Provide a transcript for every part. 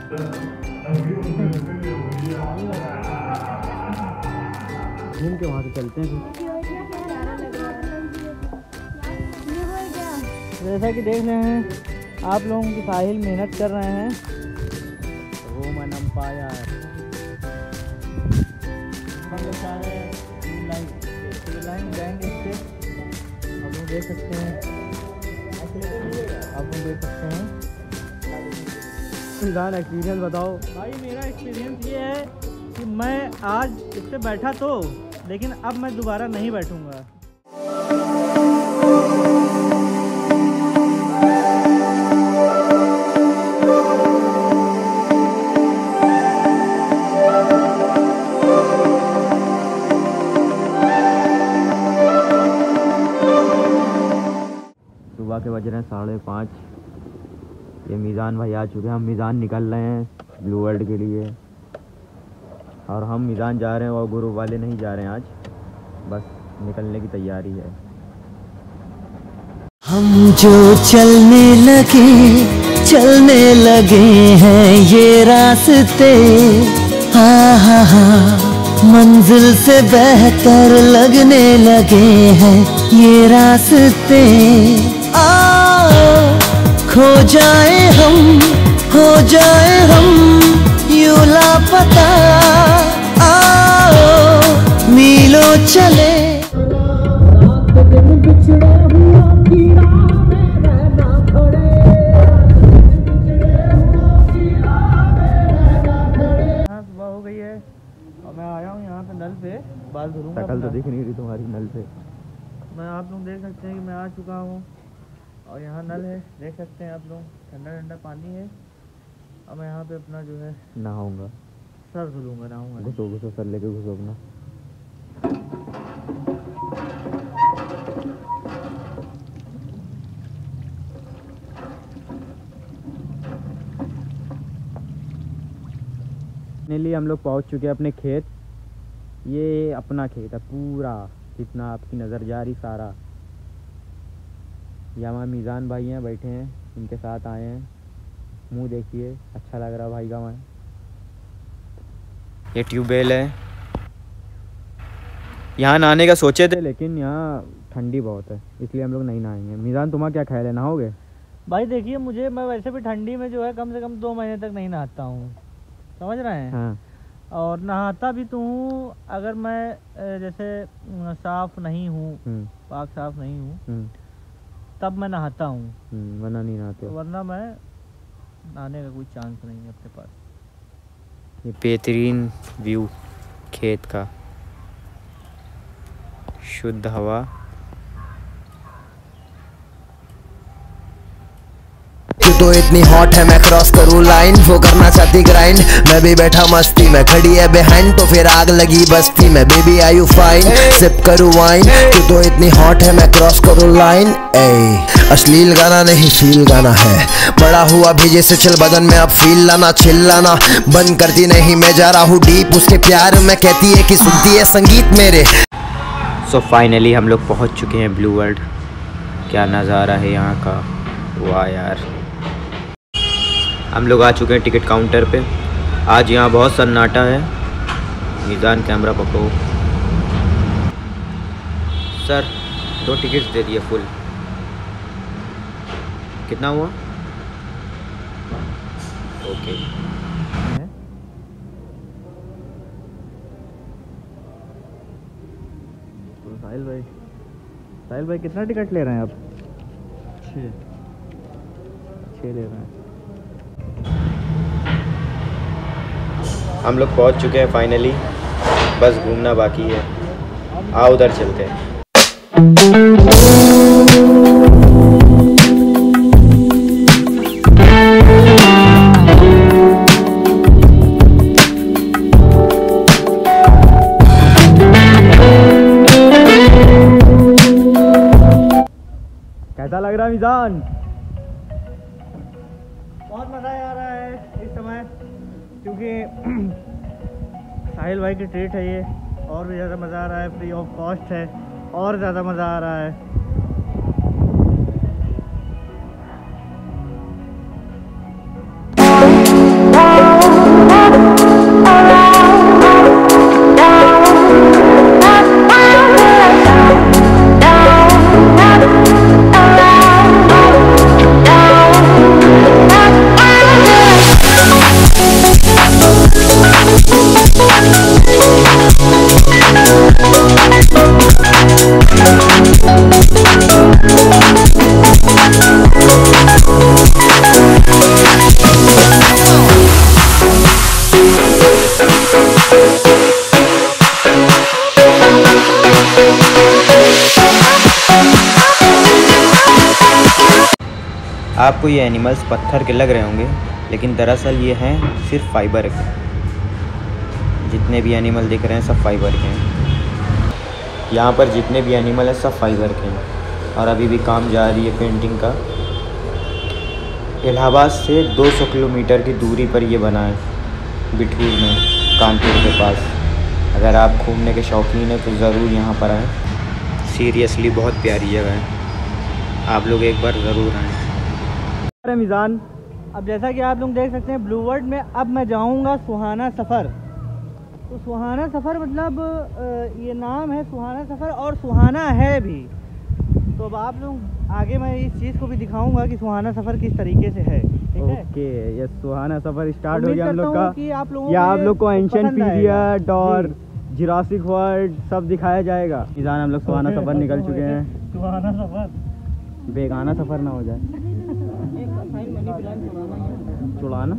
घूम के वहाँ से चलते हैं। जैसा कि देख रहे हैं आप लोगों की साहिल मेहनत कर रहे हैं। रोमन अंपायर हम लोग सारे लाइन जाएंगे इससे। आप लोग देख सकते हैं, मीज़ान एक्सपीरियंस बताओ। भाई मेरा एक्सपीरियंस ये है कि मैं आज इस पर बैठा तो, लेकिन अब मैं दोबारा नहीं बैठूंगा। सुबह के बज रहे हैं 5:30। ये मीज़ान भाई आ चुके हैं। हम मीज़ान निकल रहे हैं ब्लू वर्ल्ड के लिए, और हम मीज़ान जा रहे हैं और ग्रुप वाले नहीं जा रहे हैं आज, बस निकलने की तैयारी है। हम जो चलने लगे हैं ये रास्ते, हाँ मंजिल से बेहतर लगने लगे हैं ये रास्ते। खो जाए हम, हो जाए हम यूं लापता, आओ मीलों चले। सुबह हो गई है और मैं आया हूँ यहाँ पे नल पे बाल धुलूंगा। शक्ल तो दिख नहीं रही तुम्हारी नल पे। मैं आप लोग देख सकते हैं कि मैं आ चुका हूँ और यहाँ नल है, देख सकते हैं आप लोग, ठंडा ठंडा पानी है। अब मैं यहाँ पे अपना जो है नहाऊंगा, सर धुलूंगा, नहाऊंगा। घुसो सर लेके घुसो अपना। फाइनली हम लोग पहुँच चुके हैं अपने खेत। ये अपना खेत है पूरा, जितना आपकी नज़र जा रही सारा। ये हमारे मीज़ान भाई हैं, बैठे हैं, इनके साथ आए हैं। मुंह देखिए, अच्छा लग रहा भाई का। मैं ये ट्यूबवेल है, यहाँ नहाने का सोचे थे लेकिन यहाँ ठंडी बहुत है, इसलिए हम लोग नहीं नहाएंगे। मीज़ान तुम्हारा क्या ख्याल है, नहाओगे? भाई देखिए, मैं वैसे भी ठंडी में जो है कम से कम 2 महीने तक नहीं नहाता हूँ, समझ रहे हैं? हाँ। और नहाता भी तो हूँ अगर मैं जैसे साफ नहीं हूँ, पाक साफ नहीं हूँ, तब मैं नहाता हूँ, वरना नहीं नहाते। वरना मैं नहाने का कोई चांस नहीं है अपने पास। ये बेहतरीन व्यू खेत का, शुद्ध हवा। तो इतनी हॉट है मैं क्रॉस करूँ लाइन, वो करना चाहती ग्राइंड, मैं भी बैठा मस्ती में, खड़ी है बिहाइंड तो फिर आग लगी बस्ती में। Baby are you fine, sip करूँ वाइन, तो इतनी हॉट है मैं क्रॉस करूँ लाइन। अश्लील गाना नहीं फील गाना है, बड़ा हुआ भेजे से चल बदन में अब फील लाना, चिल्लाना बंद करती नहीं, मैं जा रहा हूँ डीप उसके प्यार में, कहती है कि सुनती है संगीत मेरे। सो फाइनली हम लोग पहुँच चुके हैं ब्लू वर्ल्ड। क्या नज़ारा है यहाँ का, वाह यार। हम लोग आ चुके हैं टिकट काउंटर पे। आज यहाँ बहुत सन्नाटा है। मीज़ान कैमरा पकड़ो। सर 2 टिकट्स दे दिए फुल। कितना हुआ? ओके। साहिल भाई कितना टिकट ले रहे हैं आप? 6 ले रहे हैं। हम लोग पहुंच चुके हैं फाइनली, बस घूमना बाकी है। आओ उधर चलते हैं। कैसा लग रहा है मीज़ान? बहुत मज़ा आ रहा है इस समय, क्योंकि साहिल भाई की ट्रीट है ये, और भी ज़्यादा मज़ा आ रहा है। फ्री ऑफ कॉस्ट है, और ज़्यादा मज़ा आ रहा है। आपको ये एनिमल्स पत्थर के लग रहे होंगे, लेकिन दरअसल ये हैं सिर्फ फाइबर के। जितने भी एनिमल दिख रहे हैं सब फाइबर के हैं। यहाँ पर जितने भी एनिमल हैं सब फाइबर के हैं। और अभी भी काम जारी है पेंटिंग का। इलाहाबाद से 200 किलोमीटर की दूरी पर ये बना है, बिठूर में, कानपुर के पास। अगर आप घूमने के शौकीन हैं तो ज़रूर यहाँ पर आएँ। सीरियसली बहुत प्यारी जगह है, आप लोग एक बार ज़रूर आएँ। मीज़ान, अब जैसा कि आप लोग देख सकते हैं ब्लू वर्ल्ड में अब मैं जाऊंगा सुहाना सफ़र। तो सुहाना सफ़र मतलब ये नाम है सुहाना सफ़र और सुहाना है भी। तो अब आप लोग आगे मैं इस चीज़ को भी दिखाऊंगा कि सुहाना सफ़र किस तरीके से है। ठीक है? ओके, ये सुहाना सफ़र स्टार्ट हो गया हम लोग का। कि आप लोग को एंशिएंट पीरियड और जुरासिक वर्ल्ड सब दिखाया जाएगा। मीज़ान, हम लोग सुहाना सफ़र निकल चुके हैं। सुहाना सफ़र बेगाना सफ़र ना हो जाए। चुड़ाना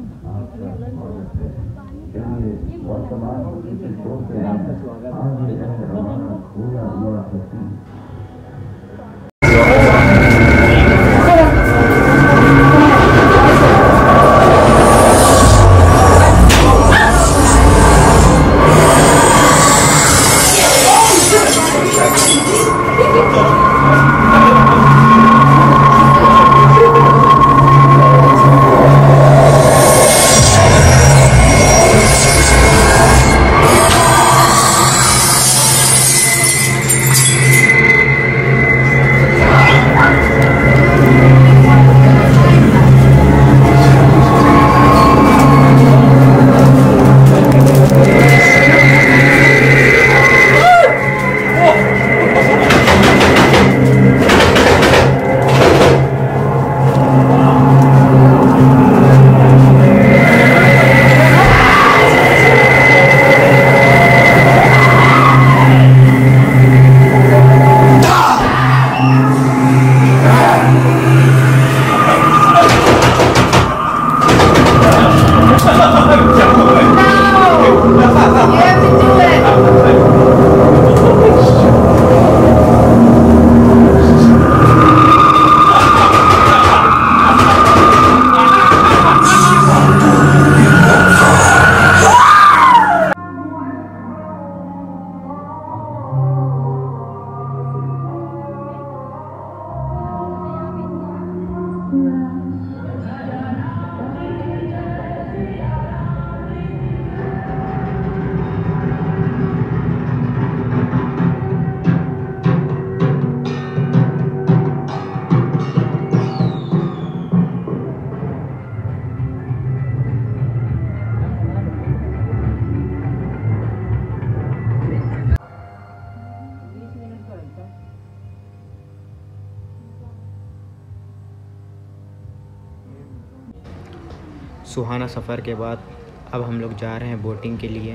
सुहाना सफ़र के बाद अब हम लोग जा रहे हैं बोटिंग के लिए।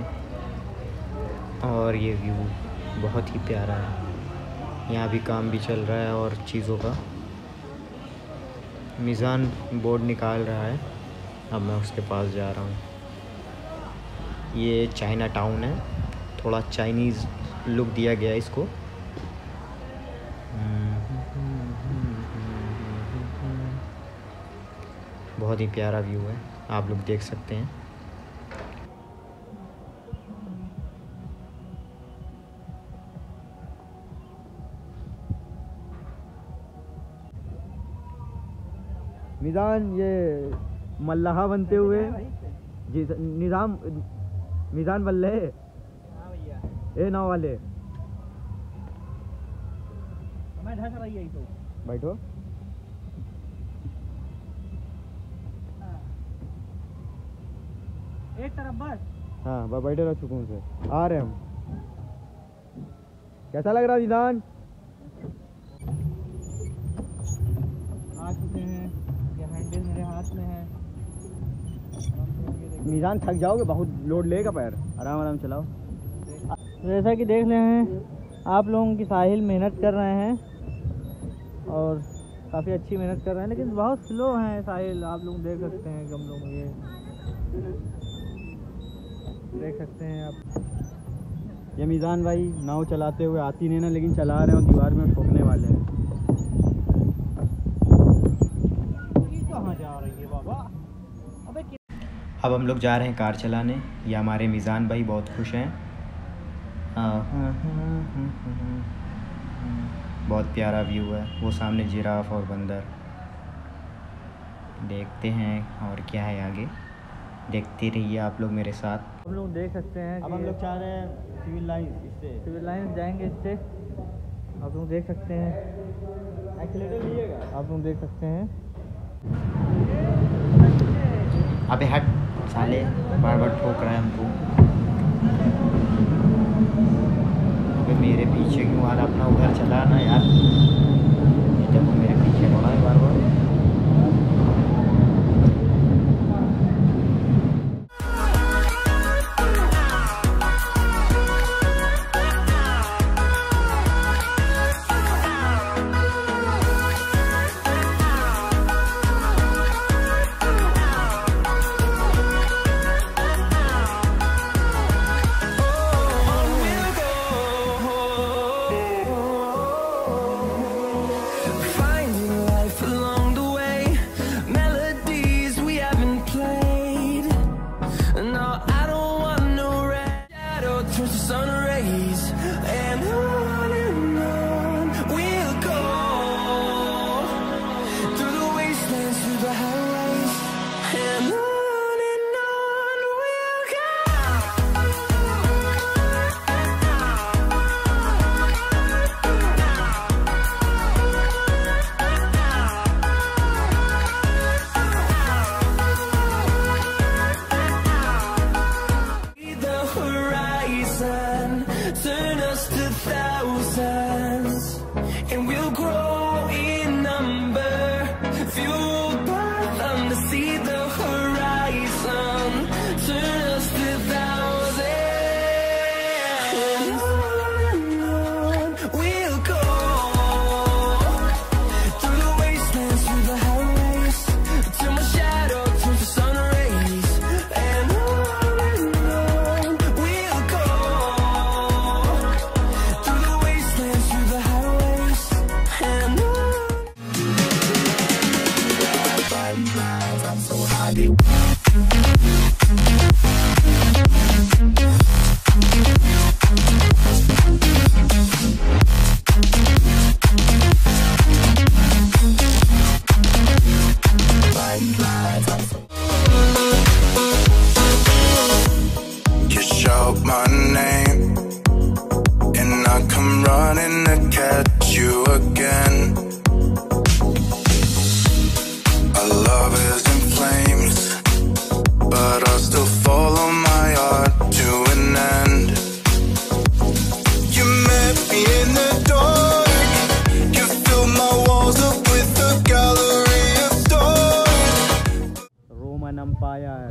और ये व्यू बहुत ही प्यारा है। यहाँ भी काम भी चल रहा है और चीज़ों का। मीज़ान बोर्ड निकाल रहा है, अब मैं उसके पास जा रहा हूँ। ये चाइना टाउन है, थोड़ा चाइनीज़ लुक दिया गया है इसको। बहुत ही प्यारा व्यू है, आप लोग देख सकते हैं। मीज़ान, ये मल्लाहा बनते हुए जी निज़ाम मीज़ान बल्ले। हाँ भैया, ए नाव वाले मैं ढक रही है तो बैठो। एक तरफ बस। हाँ, बैठे रहो सुकून से। आ रहे हम। कैसा लग रहा मीज़ान? आ चुके हैं, ये हैंडल मेरे हाथ में है। मीज़ान, थक जाओगे, बहुत लोड लेगा पैर। आराम आराम चलाओ। जैसा कि देख रहे हैं आप लोगों की साहिल मेहनत कर रहे हैं और काफ़ी अच्छी मेहनत कर रहे हैं, लेकिन बहुत स्लो हैं साहिल। आप लोग देख सकते हैं, हम लोग ये देख सकते हैं आप। ये मीज़ान भाई नाव चलाते हुए आती नहीं ना, लेकिन चला रहे हैं और दीवार में ठोकने वाले हैं। कहाँ जा रही है बाबा? अबे अब हम लोग जा रहे हैं कार चलाने। ये हमारे मीज़ान भाई बहुत खुश हैं। बहुत प्यारा व्यू है, वो सामने जिराफ और बंदर। देखते हैं और क्या है आगे, देखते रहिए आप लोग मेरे साथ। हम लोग देख सकते हैं अब हम लोग चाह रहे हैं सिविल लाइंस, इससे सिविल लाइन जाएंगे इससे। आप लोग देख सकते हैं, एक्सीलेटर लिएगा। आप लोग देख सकते हैं। अबे हट साले, बार बार ठोक रहा है हमको। अबे मेरे पीछे क्यों आ रहा? अपना उधर चला ना यार, जब मेरे पीछे पड़ा है बार बार। Turn us to thousands, and we'll grow in number, fueled by them to see the horizon. Turn us to thousands, and on we'll go, through the wastelands, through the highways, till my shadow turns to sun rays. And on we'll go, through the wastelands, through the highways, and on. I'm so high. You shout my name, and I come running to catch you again. Our love is in flames, but I'll still follow my heart to an end. You met me in the dark, you filled my walls up with a gallery of stars. Roman empire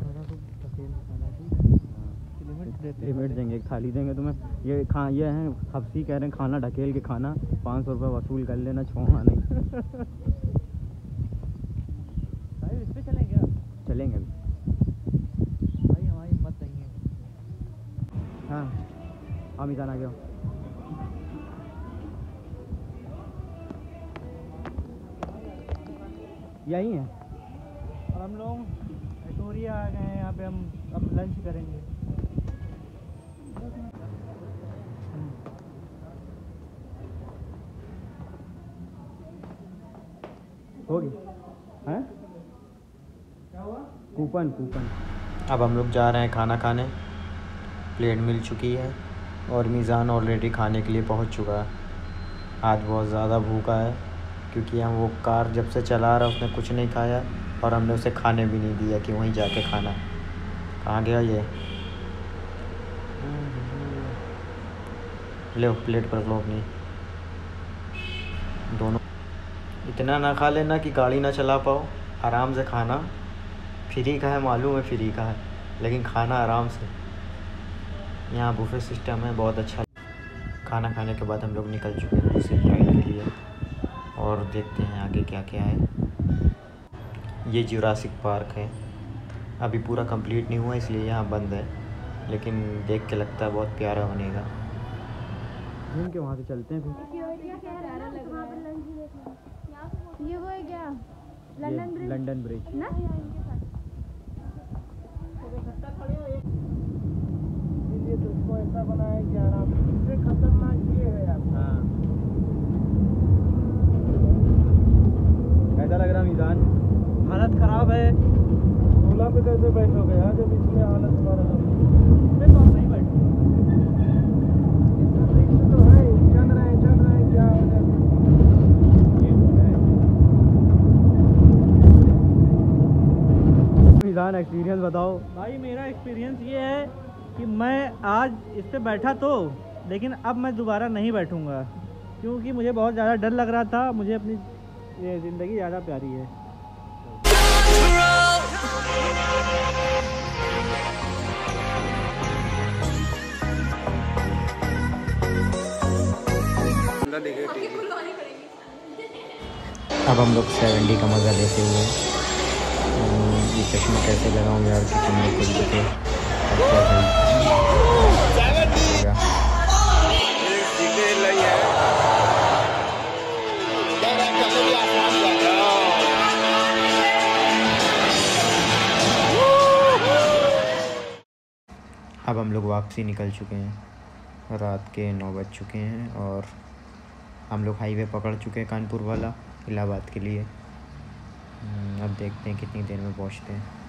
limit देंगे, एक थाली देंगे तुम्हें। ये है हफ्सी कह रहे हैं खाना ढकेल के खाना, 500 रुपये वसूल कर लेना, छोड़ा नहीं। भाई इस पे चलें क्या? चलेंगे अभी। भाई हमारी हिम्मत नहीं है। हाँ हाँ मीज़ान आ गया। यही है। और हम लोग एटोरिया आ गए हैं, यहाँ पे हम अब लंच करेंगे। होगी हैं? क्या हुआ? Coupon coupon. अब हम लोग जा रहे हैं खाना खाने। प्लेट मिल चुकी है और मीज़ान ऑलरेडी खाने के लिए पहुंच चुका है। आज बहुत ज़्यादा भूखा है क्योंकि हम वो कार जब से चला रहा उसने कुछ नहीं खाया और हमने उसे खाने भी नहीं दिया कि वहीं जाके खाना। कहाँ गया ये? ले प्लेट पर लो अपनी। दोनों इतना ना खा लेना कि गाड़ी ना चला पाओ, आराम से खाना। फ्री का है, मालूम है फ्री का है, लेकिन खाना आराम से। यहाँ बुफे सिस्टम है, बहुत अच्छा। खाना खाने के बाद हम लोग निकल चुके हैं दूसरी राइड के लिए और देखते हैं आगे क्या क्या है। ये जुरासिक पार्क है, अभी पूरा कंप्लीट नहीं हुआ इसलिए यहाँ बंद है, लेकिन देख के लगता है बहुत प्यारा बनेगा। घूम के वहाँ से चलते हैं फिर। ये वो है क्या लंदन ब्रिज? लंदन ब्रिज ना ये तो इसको ऐसा बनाया कि आराम से खतरनाक ये है यार। हाँ। कैसा लग रहा मीज़ान? हालत ख़राब है। ओला पे कैसे बैठोगे यार जब इसमें हालत तुम्हारा इसमें तो हम नहीं बैठे। इसमें रिक्स तो है, चल रहे हैं क्या हो जाए। मीज़ान एक्सपीरियंस बताओ। भाई मेरा एक्सपीरियंस ये है कि मैं आज इस पे बैठा तो, लेकिन अब मैं दोबारा नहीं बैठूंगा क्योंकि मुझे बहुत ज़्यादा डर लग रहा था। मुझे अपनी ये ज़िंदगी ज़्यादा प्यारी है। अब हम लोग 70 का मज़ा लेते हुए ये चश्मा कैसे लगाऊं यार कि तुम लोग को दिखे। अब हम लोग वापसी निकल चुके हैं। रात के 9 बज चुके हैं और हम लोग हाईवे पकड़ चुके हैं कानपुर वाला इलाहाबाद के लिए। अब देखते हैं कितनी देर में पहुंचते हैं।